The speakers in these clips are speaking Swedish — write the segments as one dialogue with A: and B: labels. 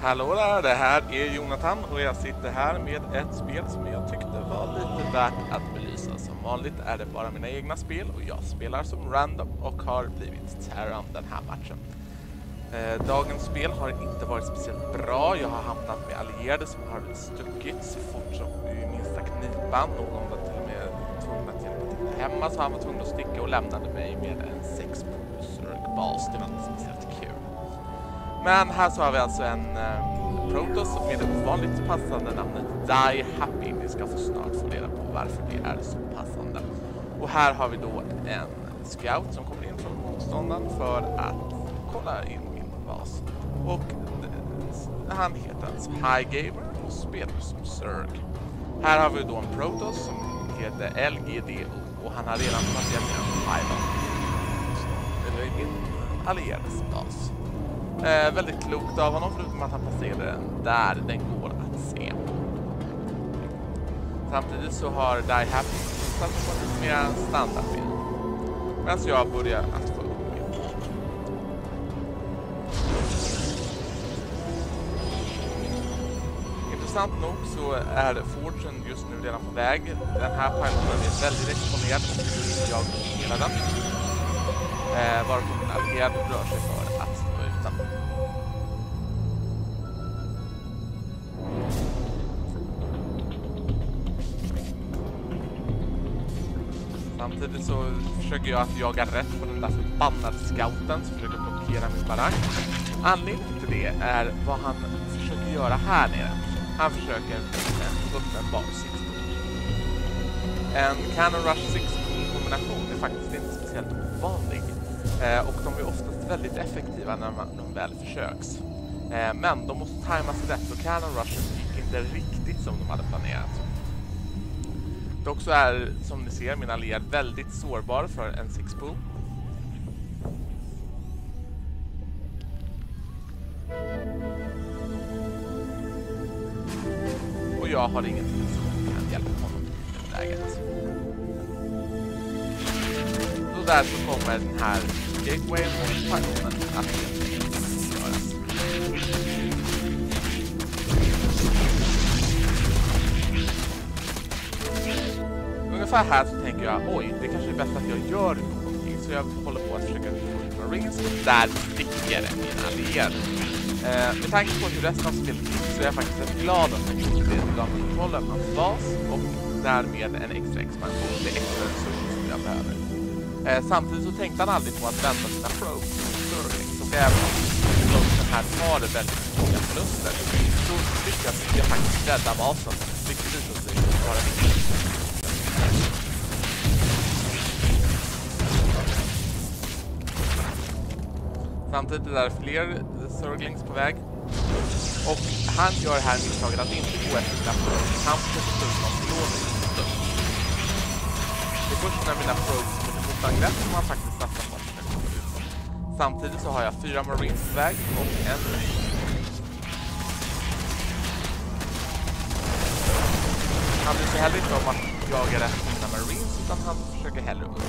A: Hallå där, det här är Jonathan och jag sitter här med ett spel som jag tyckte var lite värt att belysa. Som vanligt är det bara mina egna spel och jag spelar som random och har blivit Terran den här matchen. Dagens spel har inte varit speciellt bra. Jag har hamnat med allierade som har stuckit så fort som i minsta knipan. Någon var till och med tvungen att hjälpa till hemma, så han var tvungen att sticka och lämnade mig med en 6-bas. Det var inte speciellt kul. Men här så har vi alltså en Protoss med det ovanligt passande namnet Die Happy. Vi ska få snart få reda på varför det är så passande. Och här har vi då en scout som kommer in från motståndaren för att kolla in min bas. Och han heter alltså Highgamer och spelar som Zerg. Här har vi då en Protoss som heter LGDO och han har redan passerat en Pylon. Det är min allierades bas. Väldigt klokt av honom, förutom att han passerade den där den går att se. Samtidigt så har Die Happy satt på lite mer standardbild. Medan jag börjar att få upp min. Intressant nog så är Fortune just nu redan på väg. Den här piloten är väldigt exponerad och jag hela den. Varför min allierad rör sig för att stå utan. Samtidigt så försöker jag att jaga rätt på den där förbannade scouten som försöker blockera min barack. Anledningen till det är vad han försöker göra här nere. Han försöker få upp en bar 6. En Cannon Rush 6 kombination är faktiskt inte speciellt ovanlig. Och de är oftast väldigt effektiva när de väl försöks. Men de måste tajmas rätt och Cannon Rush gick inte riktigt som de hade planerat. Dock så är, som ni ser, min allierad väldigt sårbar för en 6-pool. Och jag har ingenting som kan hjälpa honom i det läget. Så där så kommer den här gatewayen och piloten att göras. Ungefär här så tänker jag, oj, det kanske är bäst att jag gör någonting. Så jag håller på att försöka få ut Marines och där sticker min allierad. Med tanke på hur resten av spelet så är jag faktiskt rätt glad att jag gjorde det. Jag har kontrollen av bas och därmed en extra expansion. Det är extra resurser som jag behöver. Samtidigt så tänkte han aldrig på att vända sina probes mot Sterling. Så även om probesen här tar det väldigt många förluster så lyckas jag faktiskt rädda basen. Vilket visar sig vara viktigt. Samtidigt är det fler Zerglings på väg. Och han gör här misstaget att inte gå efter sina probes. Han försöker slå ut dem lånigt. Det är först när mina probes kommer till motangrepp som man faktiskt satsar på att försöka komma ut dem. Samtidigt så har jag 4 Marines på väg och en Marine. Han bryr sig heller inte om att jaga rätt på mina Marines utan han försöker hellre upp.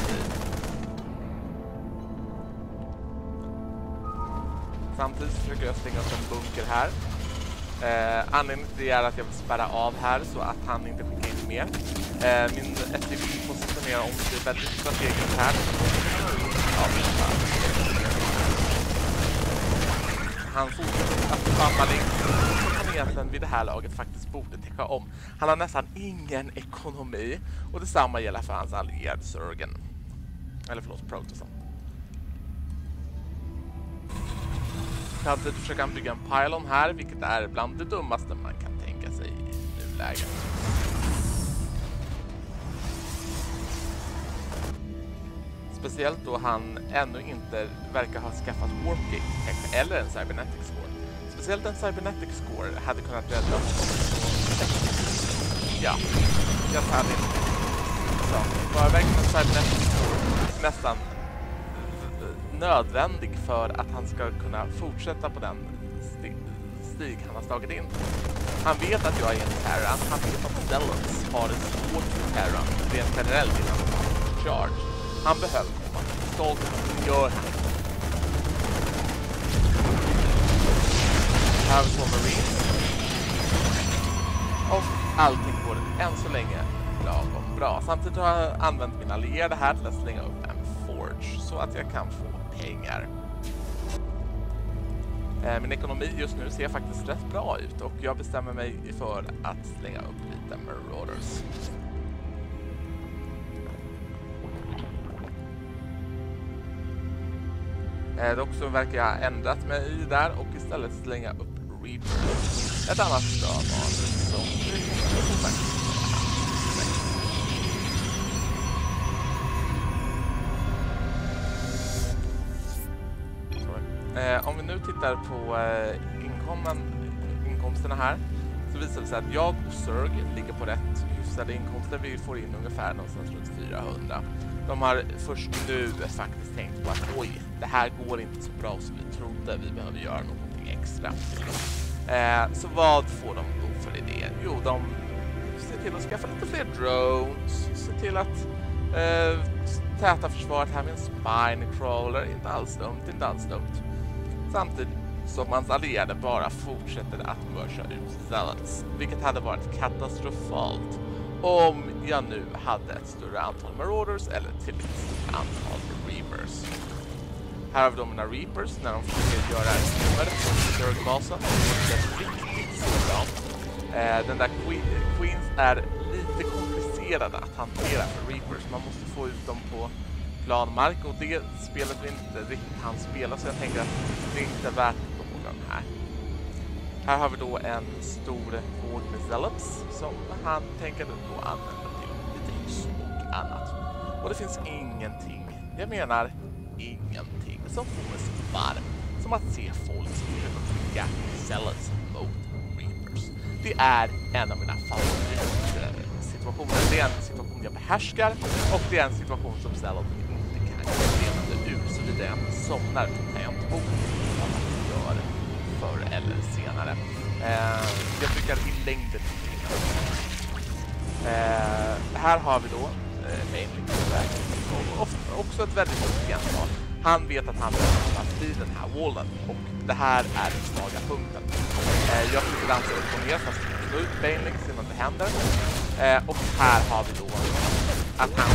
A: Samtidigt försöker jag stänga upp en bunker här. Anledningen till det är att jag vill spärra av här så att han inte skickar in mer. Min SCV positionerar om sig väldigt strategiskt här. Ja, han fortsätter att spamma link som egentligen vid det här laget faktiskt borde täcka om. Han har nästan ingen ekonomi och detsamma gäller för hans allierade Zergen. Eller förlåt, Protossen. Samtidigt försöker han bygga en pylon här, vilket är bland det dummaste man kan tänka sig i nuläget. Speciellt då han ännu inte verkar ha skaffat Warpgate eller en Cybernetic Score. Speciellt en Cybernetic Score hade kunnat rädda honom. Ja, jag hade inte. Så, det var verkligen en Cybernetic Score nästan nödvändig för att han ska kunna fortsätta på den stig han har slagit in. Han vet att jag är en Terran. Han vet att Stellans har ett svårt för Terran rent generellt innan charge. Han behöver komma. Stolt gör han. Här har vi 2 Marines. Och allting går än så länge lagom bra. Samtidigt har jag använt mina allierade här till att slänga upp en Forge så att jag kan få pengar. Min ekonomi just nu ser faktiskt rätt bra ut och jag bestämmer mig för att slänga upp lite Marauders. Dock så verkar jag ha ändrat mig där och istället slänga upp Reapers. Ett annat stödval som om vi nu tittar på inkomsterna här så visar det sig att jag och Zerg ligger på rätt hyfsade inkomster. Vi får in ungefär någonstans runt 400. De har först nu faktiskt tänkt på att oj, det här går inte så bra som vi trodde. Vi behöver göra någonting extra. Så vad får de då för idé? Jo, de ser till att skaffa lite fler drones. Se till att täta försvaret här med en Spinecrawler. Inte alls dumt. Samtidigt som hans allierade bara fortsätter att mörsa ut Zealots. Vilket hade varit katastrofalt om jag nu hade ett större antal Marauders eller till ett stort antal Reapers. Här har vi då mina Reapers när de försöker göra en nummer på Zerg-basen. Det är riktigt så bra. Den där Queens är lite komplicerade att hantera för Reapers. Man måste få ut dem på planmark och det spelet är inte riktigt han spelar så jag tänker att det är inte värt någon här. Här har vi då en stor våg med Zealots som han tänker då använda till lite hyss och annat. Och det finns ingenting, jag menar ingenting, som får mig så varm som att se folk skicka Zealots mot Reapers. Det är en av mina favoritsituationer. Det är en situation jag behärskar och det är en situation som Zealot inte kan gå ur såvida jag inte somnar på tangentbord som man gör förr eller senare. Jag brukar i längden här har vi då också ett väldigt stort gental. Han vet att han behöver vid den här wallen och det här är den svaga punkten. Jag försöker dansa upp och ner fast slå ut Baneling innan det händer. Och här har vi då att han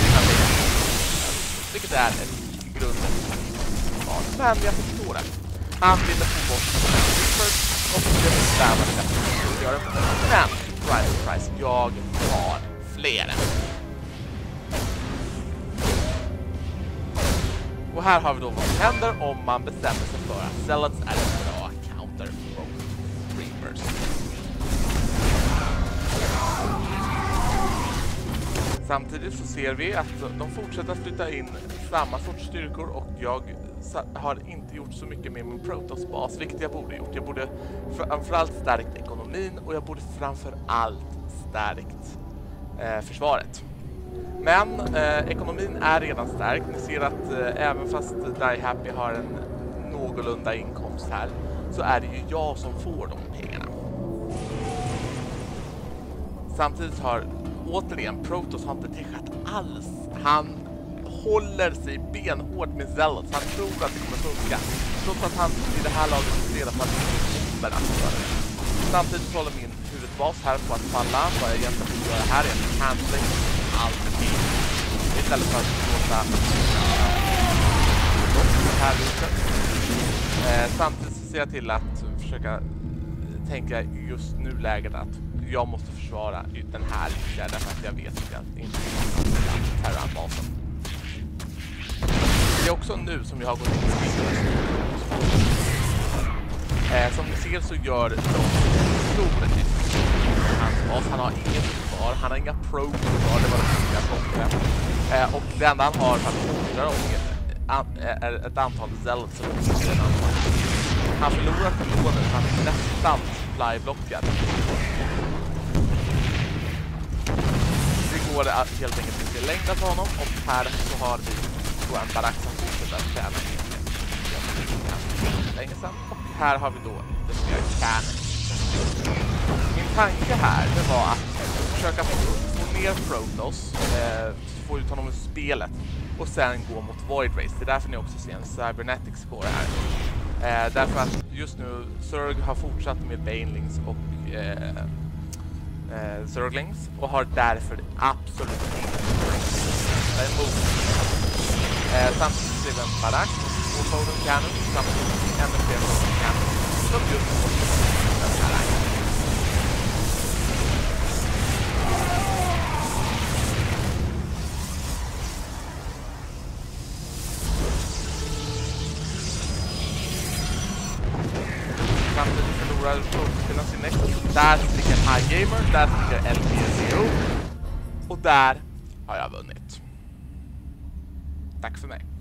A: vilket är ett grunden. Men jag förstår det. Han ville få bort Reapers och det bestämmer det att göra. Men, surprise, jag har fler. Och här har vi då vad som händer om man bestämmer sig för att Zealots är en bra counter mot Reapers. Samtidigt så ser vi att de fortsätter att flytta in samma sorts styrkor och jag har inte gjort så mycket med min Protoss-bas, vilket jag borde gjort. Jag borde framförallt stärkt ekonomin och jag borde framförallt stärkt försvaret. Men ekonomin är redan stärkt. Ni ser att även fast Die Happy har en någorlunda inkomst här så är det ju jag som får de pengarna. Samtidigt har återigen Protoss har inte täckat alls. Han håller sig benhårt med Zealots. Han tror att det kommer funka. Trots att han i det här laget redan på att det kommer att göra det. Samtidigt håller min huvudbas här på att falla. Vad jag egentligen vill göra här är att cancel allting. Istället för att låta här ute. Samtidigt så ser jag till att försöka tänka just nu läget att jag måste försvara den här ytterligare därför att jag vet att jag inte kan terrorbasen. Det är också nu som jag har gått in i som ni ser så gör de stora hans bas. Han har inget kvar, han har inga pro kvar, det var det som jag kom med. Och det enda han har för att hindra är ett antal Zealots som han förlorar förlåten, han är nästan flyblockad. Det går helt enkelt inte i längden för honom och här så har vi då en barack som fortsätter att tjäna länge sedan. Och här har vi då det som gör kärnan. Min tanke här det var att försöka få ner Protoss, få ut honom ur spelet och sen gå mot Void Race. Det är därför ni också ser en Cybernetic score här. Därför att just nu Zerg har fortsatt med Banelings och Zerglings och har därför absolut inte emot. Samtidigt ser vi en Barak och Foden Cannon samtidigt ännu fler Foden Cannon som just får den här rangen. Samtidigt förlorar Pro-spelaren sin Nexus. Där sticker High Gamer, där sticker LPSO och där har jag vunnit. Tack för mig.